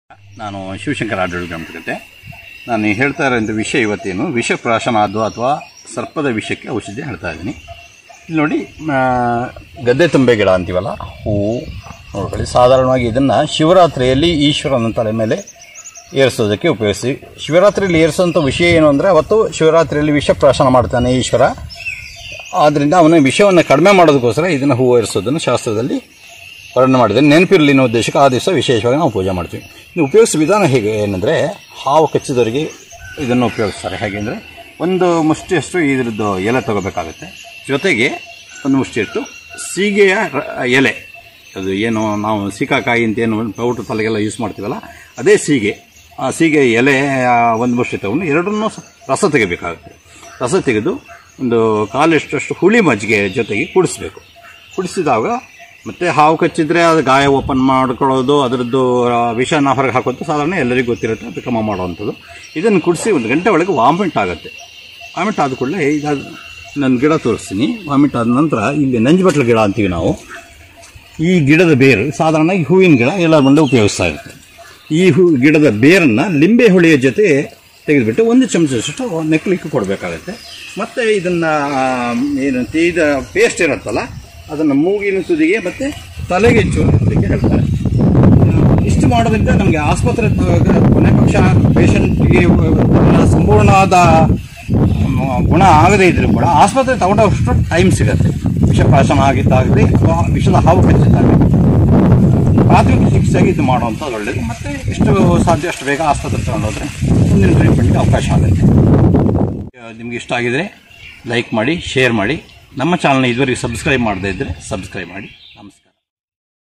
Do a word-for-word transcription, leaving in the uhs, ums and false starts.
ನಾನು ಶಿವಶಂಕರ ಆಡಳಿತ ಗಮನಕ್ಕೆ ನಾನು ಹೇಳ್ತಾ ಇರೋಂಥ ವಿಷಯ ಇವತ್ತೇನು ವಿಷ ಪ್ರಾಶನ ಅದು ಅಥವಾ ಸರ್ಪದ ವಿಷಕ್ಕೆ ಔಷಧಿ ಹೇಳ್ತಾ ಇದ್ದೀನಿ. ಇಲ್ಲಿ ನೋಡಿ ಗದ್ದೆ ತುಂಬೆ ಗಿಡ ಅಂತೀವಲ್ಲ, ಹೂವು ನೋಡ್ಕೊಳ್ಳಿ. ಸಾಧಾರಣವಾಗಿ ಇದನ್ನು ಶಿವರಾತ್ರಿಯಲ್ಲಿ ಈಶ್ವರನ ತಲೆ ಮೇಲೆ ಏರಿಸೋದಕ್ಕೆ ಉಪಯೋಗಿಸಿ. ಶಿವರಾತ್ರಿಯಲ್ಲಿ ಏರಿಸೋಂಥ ವಿಷಯ ಏನು ಅಂದರೆ, ಅವತ್ತು ಶಿವರಾತ್ರಿಯಲ್ಲಿ ವಿಷ ಪ್ರಾಶನ ಮಾಡ್ತಾನೆ ಈಶ್ವರ. ಆದ್ದರಿಂದ ಅವನ ವಿಷಯವನ್ನು ಕಡಿಮೆ ಮಾಡೋದಕ್ಕೋಸ್ಕರ ಇದನ್ನು ಹೂವು ಏರಿಸೋದನ್ನು ಶಾಸ್ತ್ರದಲ್ಲಿ ವರ್ಣನೆ ಮಾಡಿದರೆ ನೆನಪಿರಲಿ ಅನ್ನೋ ಉದ್ದೇಶಕ್ಕೆ ಆ ದಿವಸ ವಿಶೇಷವಾಗಿ ನಾವು ಪೂಜೆ ಮಾಡ್ತೀವಿ. ಇದು ಉಪಯೋಗಿಸೋ ವಿಧಾನ ಹೇಗೆ ಏನಂದರೆ, ಹಾವು ಕಚ್ಚಿದವರಿಗೆ ಇದನ್ನು ಉಪಯೋಗಿಸ್ತಾರೆ. ಹೇಗೆ ಅಂದರೆ, ಒಂದು ಮುಷ್ಟಿಯಷ್ಟು ಇದರದ್ದು ಎಲೆ ತಗೋಬೇಕಾಗುತ್ತೆ. ಜೊತೆಗೆ ಒಂದು ಮುಷ್ಟಿಯಷ್ಟು ಸೀಗೆಯ ಎಲೆ, ಅದು ಏನು ನಾವು ಸೀಕಾಕಾಯಿ ಅಂತ ಏನು ಪೌಡ್ರ್ ತಲೆಗೆಲ್ಲ ಯೂಸ್ ಮಾಡ್ತೀವಲ್ಲ, ಅದೇ ಸೀಗೆ. ಆ ಸೀಗೆ ಎಲೆ ಒಂದು ಮುಷ್ಟಿ ತಗೊಂಡು ಎರಡನ್ನೂ ರಸ ತೆಗಿಬೇಕಾಗುತ್ತೆ. ರಸ ತೆಗೆದು ಒಂದು ಕಾಲಷ್ಟಷ್ಟು ಹುಳಿ ಮಜ್ಜಿಗೆ ಜೊತೆಗೆ ಕುಡಿಸ್ಬೇಕು. ಕುಡಿಸಿದಾಗ ಮತ್ತು ಹಾವು ಕಚ್ಚಿದ್ರೆ ಅದು ಗಾಯ ಓಪನ್ ಮಾಡ್ಕೊಳ್ಳೋದು, ಅದರದ್ದು ವಿಷನ ಹೊರಗೆ ಹಾಕೋದು ಸಾಧಾರಣ ಎಲ್ಲರಿಗೂ ಗೊತ್ತಿರುತ್ತೆ, ಅದು ಕ್ರಮ ಮಾಡುವಂಥದ್ದು. ಇದನ್ನು ಕುಡಿಸಿ ಒಂದು ಗಂಟೆ ಒಳಗೆ ವಾಮಿಟ್ ಆಗುತ್ತೆ. ವಾಮಿಟ್ ಆದ ಕೂಡಲೇ ಇದಾದ ನನ್ನ ಗಿಡ ತೋರಿಸ್ತೀನಿ. ವಾಮಿಟ್ ಆದ ನಂತರ ಇಲ್ಲಿ ನಂಜುಬಟ್ಲ ಗಿಡ ಅಂತೀವಿ ನಾವು. ಈ ಗಿಡದ ಬೇರು ಸಾಧಾರಣ ಈ ಹೂವಿನ ಗಿಡ ಎಲ್ಲರ ಮುಂದೆ ಉಪಯೋಗಿಸ್ತಾ ಇರುತ್ತೆ. ಈ ಹೂ ಗಿಡದ ಬೇರನ್ನು ಲಿಂಬೆ ಹುಳಿಯ ಜೊತೆ ತೆಗೆದುಬಿಟ್ಟು ಒಂದು ಚಮಚದಷ್ಟು ನೆಕ್ಲಿಕ್ಕೆ ಕೊಡಬೇಕಾಗತ್ತೆ. ಮತ್ತು ಇದನ್ನು ಏನು ತೀದ ಪೇಸ್ಟ್ ಇರುತ್ತಲ್ಲ, ಅದನ್ನು ಮೂಗಿನ ತುದಿಗೆ ಮತ್ತು ತಲೆಗೆ ಹಚ್ಚೋದಕ್ಕೆ ಹೇಳ್ತಾರೆ. ಇಷ್ಟು ಮಾಡೋದ್ರಿಂದ ನಮಗೆ ಆಸ್ಪತ್ರೆ ಕೊನೆ ಪಕ್ಷ ಪೇಷಂಟ್ಗೆ ಸಂಪೂರ್ಣವಾದ ಗುಣ ಆಗದೇ ಇದ್ರೂ ಕೂಡ ಆಸ್ಪತ್ರೆ ತಗೊಂಡಷ್ಟು ಟೈಮ್ ಸಿಗುತ್ತೆ. ವಿಷ ಪ್ರಾಶನ ಆಗಿದ್ದಾಗಲಿ ಅಥವಾ ವಿಷದ ಹಾವು ಕಚ್ಚಿದ್ದಾಗಲಿ ಪ್ರಾಥಮಿಕ ಚಿಕಿತ್ಸೆಗೆ ಇದು ಮಾಡುವಂಥದ್ದು ಒಳ್ಳೆಯದು. ಮತ್ತು ಎಷ್ಟು ಸಾಧ್ಯ ಅಷ್ಟು ಬೇಗ ಆಸ್ಪತ್ರೆ ತಗೊಂಡೋದ್ರೆ ಮುಂದಿನ ಟ್ರೀಟ್ಮೆಂಟ್ಗೆ ಅವಕಾಶ ಆಗುತ್ತೆ. ನಿಮಗೆ ಇಷ್ಟ ಆಗಿದರೆ ಲೈಕ್ ಮಾಡಿ, ಶೇರ್ ಮಾಡಿ. ನಮ್ಮ ಚಾನಲ್ನ ಇದುವರೆಗೆ ಸಬ್ಸ್ಕ್ರೈಬ್ ಮಾಡದೇ ಇದ್ದರೆ ಸಬ್ಸ್ಕ್ರೈಬ್ ಮಾಡಿ.